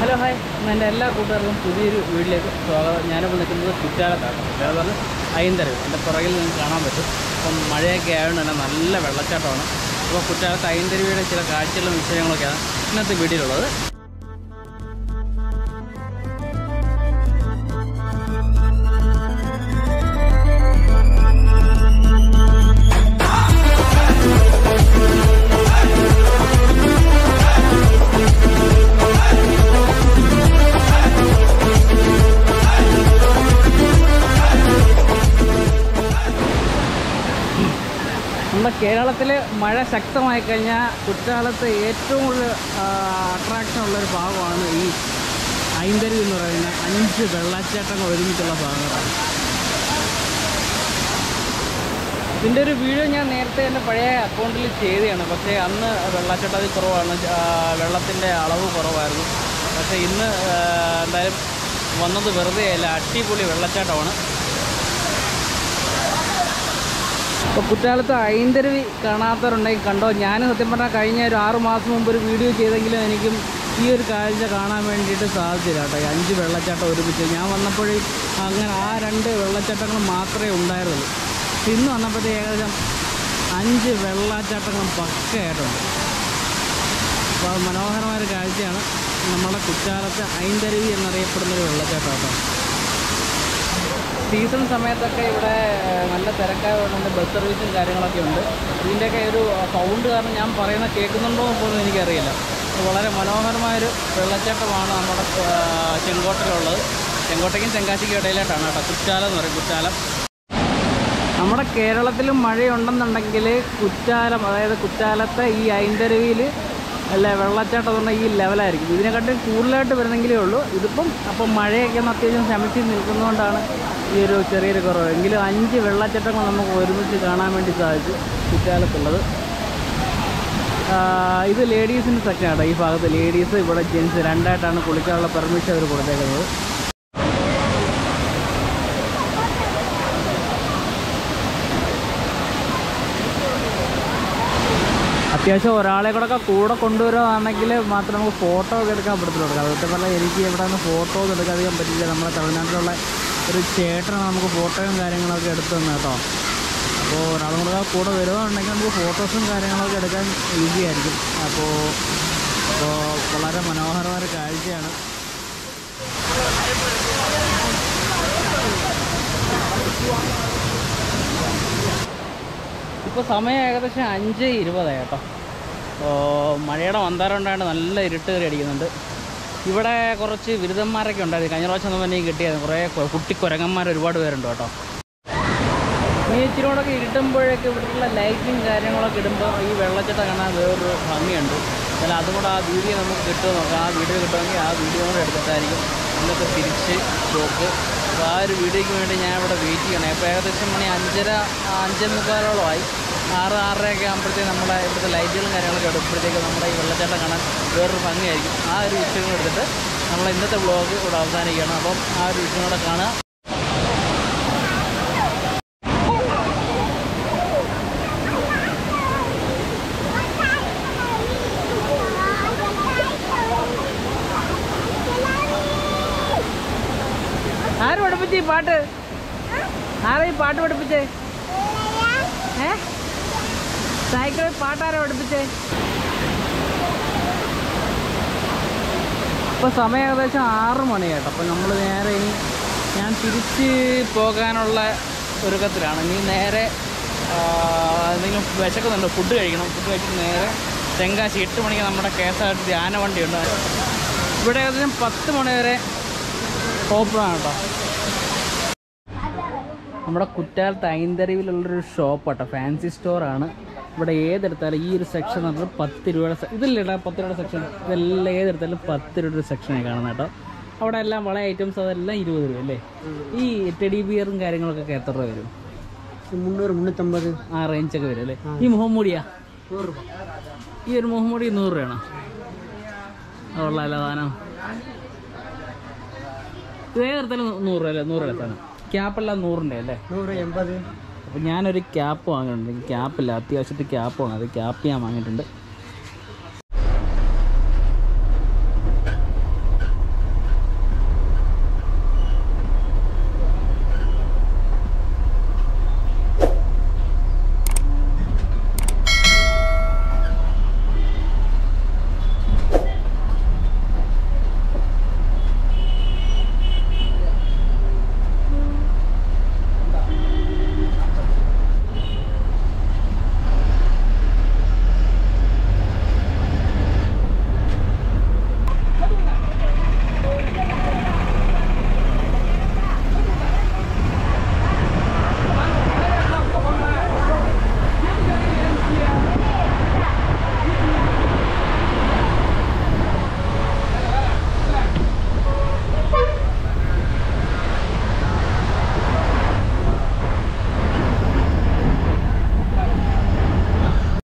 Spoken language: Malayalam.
ഹലോ ഹായ്, എൻ്റെ എല്ലാ കൂട്ടുകാർക്കും പുതിയൊരു വീട്ടിലേക്ക് സ്വാഗതം. ഞാനിപ്പോൾ നിൽക്കുന്നത് കുറ്റാലത്താണ്. കുറ്റാലത്ത് പറഞ്ഞാൽ ഐന്തരവ് എൻ്റെ പുറകിൽ നിങ്ങൾക്ക് കാണാൻ പറ്റും. അപ്പം മഴയൊക്കെ ആയതുകൊണ്ട് തന്നെ നല്ല വെള്ളച്ചാട്ടമാണ്. അപ്പോൾ കുറ്റാലത്ത് ഐന്തരവിയുടെ ചില കാഴ്ചകളും വിഷയങ്ങളൊക്കെയാണ് ഇന്നത്തെ വീഡിയോയിലുള്ളത്. നമ്മുടെ കേരളത്തിൽ മഴ ശക്തമായി കഴിഞ്ഞാൽ കുറ്റാലത്ത് ഏറ്റവും കൂടുതൽ അട്രാക്ഷൻ ഉള്ളൊരു ഭാഗമാണ് ഈ ഐന്തരവ് എന്ന് പറയുന്ന 5 വെള്ളച്ചാട്ടങ്ങൾ ഒരുമിച്ചുള്ള ഭാഗങ്ങളാണ്. ഇതിൻ്റെ ഒരു വീഡിയോ ഞാൻ നേരത്തെ എൻ്റെ പഴയ അക്കൗണ്ടിൽ ചെയ്തതാണ്. പക്ഷേ അന്ന് വെള്ളച്ചാട്ടത്തിൽ കുറവാണ്, വെള്ളത്തിൻ്റെ അളവ് കുറവായിരുന്നു. പക്ഷേ ഇന്ന് എന്തായാലും വന്നത് വെറുതെ അല്ല, അടിപൊളി വെള്ളച്ചാട്ടമാണ്. ഇപ്പോൾ കുറ്റാലത്ത് ഐന്തരവി കാണാത്തവരുണ്ടെങ്കിൽ കണ്ടോ. ഞാൻ സത്യം പറഞ്ഞാൽ കഴിഞ്ഞ ഒരു 6 മാസം മുമ്പ് ഒരു വീഡിയോ ചെയ്തെങ്കിലും എനിക്കും ഈ ഒരു കാഴ്ച കാണാൻ വേണ്ടിയിട്ട് സാധിച്ചില്ല കേട്ടോ. 5 വെള്ളച്ചാട്ടം ഒരുമിച്ച് ഞാൻ വന്നപ്പോഴേ അങ്ങനെ ആ 2 വെള്ളച്ചാട്ടങ്ങൾ മാത്രമേ ഉണ്ടായിരുന്നുള്ളൂ. ഇന്ന് വന്നപ്പോഴത്തേക്ക് ഏകദേശം 5 വെള്ളച്ചാട്ടങ്ങളും പക്കയായിട്ടുണ്ട്. അപ്പോൾ അത് മനോഹരമായൊരു കാഴ്ചയാണ്. നമ്മുടെ കുറ്റാലത്ത് ഐന്തരവി എന്നറിയപ്പെടുന്നൊരു വെള്ളച്ചാട്ടം കേട്ടോ. സീസൺ സമയത്തൊക്കെ ഇവിടെ നല്ല തിരക്കായതുകൊണ്ട് ബസ് സർവീസും കാര്യങ്ങളൊക്കെ ഉണ്ട്. ഇതിൻ്റെയൊക്കെ ഒരു സൗണ്ട് കാരണം ഞാൻ പറയുന്ന കേൾക്കുന്നുണ്ടോ പോലും എനിക്കറിയില്ല. വളരെ മനോഹരമായൊരു വെള്ളച്ചാട്ടമാണ് നമ്മുടെ ചെങ്കോട്ടയിലുള്ളത്. ചെങ്കോട്ടയ്ക്കും തെങ്കാശിക്കും ഇടയിലായിട്ടാണ് കേട്ടോ കുറ്റാലം എന്ന് പറയും. കുറ്റാലം നമ്മുടെ കേരളത്തിലും മഴയുണ്ടെന്നുണ്ടെങ്കിൽ കുറ്റാലം, അതായത് കുറ്റാലത്തെ ഈ ഐന്തരവിയിൽ അല്ല വെള്ളച്ചാട്ടം എന്ന് പറഞ്ഞാൽ ഈ ലെവലായിരിക്കും. ഇതിനെക്കാട്ടും കൂടുതലായിട്ട് വരുന്നെങ്കിലേ ഉള്ളൂ. ഇതിപ്പം അപ്പം മഴയൊക്കെ ഒന്ന് അത്യാവശ്യം ശമിച്ച് നിൽക്കുന്നതുകൊണ്ടാണ് ഈ ഒരു ചെറിയൊരു കുറവ്. എങ്കിലും 5 വെള്ളച്ചാട്ടങ്ങൾ നമുക്ക് ഒരുമിച്ച് കാണാൻ വേണ്ടി സാധിച്ചു കുറ്റാലത്തുള്ളത്. ഇത് ലേഡീസിൻ്റെ സെക്ഷനാണ്. ഈ ഭാഗത്ത് ലേഡീസ്, ഇവിടെ ജെൻസ് രണ്ടായിട്ടാണ് കുളിക്കാനുള്ള പെർമിഷൻ അവർ കൊടുത്തേക്കുന്നത്. അത്യാവശ്യം ഒരാളെ കൂടെ കൊണ്ടുവരുവാണെങ്കിൽ മാത്രം നമുക്ക് ഫോട്ടോ ഒക്കെ എടുക്കാൻ പറ്റത്തുള്ളൂ. അതൊക്കെ പറഞ്ഞാൽ എനിക്ക് ഇവിടെ നിന്ന് ഫോട്ടോ ഒന്നും എടുക്കാതിരിക്കാൻ പറ്റില്ല. നമ്മുടെ തമിഴ്നാട്ടിലുള്ള ഒരു ചേട്ടനാണ് നമുക്ക് ഫോട്ടോയും കാര്യങ്ങളൊക്കെ എടുത്തു തന്നെ കേട്ടോ. അപ്പോൾ ഒരാളും കൂടെ വരുവാണെങ്കിൽ നമുക്ക് ഫോട്ടോസും കാര്യങ്ങളൊക്കെ എടുക്കാൻ ഈസി ആയിരിക്കും. അപ്പോൾ വളരെ മനോഹരമായ കാഴ്ചയാണ്. ഇപ്പോൾ സമയം ഏകദേശം 5:20 കേട്ടോ. മഴയുടെ മന്ദാരം ഉണ്ടായിട്ട് നല്ല ഇരുട്ട് കയറി അടിക്കുന്നുണ്ട്. ഇവിടെ കുറച്ച് ബിരുദന്മാരൊക്കെ ഉണ്ടായിരുന്നു. കഴിഞ്ഞ പ്രാവശ്യം ഒന്നും എനിക്ക് കിട്ടിയായിരുന്നു. കുറേ കുട്ടിക്കുരങ്ങന്മാർ ഒരുപാട് പേരുണ്ട് കേട്ടോ. ഈ ഇച്ചിരിയോടൊക്കെ ഇരുട്ടുമ്പോഴൊക്കെ ഇവിടെയുള്ള ലൈറ്റിങ് കാര്യങ്ങളൊക്കെ ഇടുമ്പോൾ ഈ വെള്ളച്ചാട്ടം കാണാൻ വേറൊരു ഭംഗിയുണ്ട്. എന്നാൽ അതും കൂടെ ആ വീഡിയോ നമുക്ക് കിട്ടുമെന്ന് നോക്കാം. ആ വീഡിയോ കിട്ടുമെങ്കിൽ ആ വീഡിയോ കൂടെ എടുത്തിട്ടായിരിക്കും ഇന്നത്തെ തിരിച്ച് സ്റ്റോക്ക്. അപ്പോൾ ആ ഒരു വീഡിയോയ്ക്ക് വേണ്ടി ഞാൻ ഇവിടെ വെയിറ്റ് ചെയ്യണം. ഇപ്പോൾ ഏകദേശം മണി 5:45 6:30 ആകുമ്പോഴത്തേക്ക് നമ്മുടെ ഇവിടുത്തെ ലൈറ്റുകളും കാര്യങ്ങളൊക്കെ എടുക്കുമ്പോഴത്തേക്ക് നമ്മുടെ ഈ വെള്ളച്ചാട്ടം കാണാൻ വേറൊരു ഭംഗിയായിരിക്കും. ആ ഒരു വിഷയം എടുത്തിട്ട് നമ്മൾ ഇന്നത്തെ വ്ളോഗ് ഇവിടെ അവസാനിക്കുകയാണ്. അപ്പം ആ ഒരു വിഷയം കൂടെ കാണുക. ആര് പഠിപ്പിച്ചേ ഈ പാട്ട്? ആരാ ഈ പാട്ട് പഠിപ്പിച്ചേ? സൈക്കിൾ പാട്ടാരോ പഠിപ്പിച്ചേ? ഇപ്പോൾ സമയം ഏകദേശം 6 മണി കേട്ടോ. അപ്പോൾ നമ്മൾ നേരെ ഇനി ഞാൻ തിരിച്ച് പോകാനുള്ള ഒരുക്കത്തിലാണ്. ഇനി നേരെ എന്തെങ്കിലും വിശക്കുന്നുണ്ട്, ഫുഡ് കഴിക്കണം. ഫുഡ് കഴിച്ചിട്ട് നേരെ തെങ്കാശി 8 മണിക്ക് നമ്മുടെ KSRTC ആന വണ്ടിയുണ്ട്. ഇവിടെ ഏകദേശം 10 മണി വരെ ഓപ്പണാണ് കേട്ടോ. നമ്മുടെ കുറ്റാലത്ത് ഐന്തരവിലുള്ളൊരു ഷോപ്പ് കേട്ടോ, ഫാൻസി സ്റ്റോറാണ്. ഇവിടെ ഏതെടുത്താലും ഈ ഒരു സെക്ഷൻ എന്ന് പറഞ്ഞാൽ 10 രൂപയുടെ ഇതിലിടാം. 10 രൂപയുടെ സെക്ഷൻ ഇതെല്ലാം ഏതെടുത്താലും 10 രൂപയുടെ സെക്ഷനായി കാണുന്നത് കേട്ടോ. അവിടെ എല്ലാം വള ഐറ്റംസ് അതെല്ലാം 20 രൂപ അല്ലേ. ഈ ടെഡി ബിയറും കാര്യങ്ങളൊക്കെ എത്ര രൂപ വരും? 300 350 ആ റേഞ്ചൊക്കെ വരും അല്ലേ. ഈ മുഹമ്മൂടിയാ 100 രൂപ. ഈ ഒരു മുഹമ്മൂടി 100 രൂപയാണോ? അതുള്ളതല്ല സാധനം. ഇത് ഏതെടുത്താലും 100 രൂപ അല്ലേ? 100 രൂപ സാധനം. ക്യാപ്പെല്ലാം 100-ൻ്റെ അല്ലേ? 180. അപ്പോൾ ഞാനൊരു ക്യാപ്പ് വാങ്ങിയിട്ടുണ്ട്. ക്യാപ്പില്ല, അത്യാവശ്യത്തിൽ ക്യാപ്പ് വാങ്ങും. അത് ക്യാപ്പ് ഞാൻ വാങ്ങിയിട്ടുണ്ട്.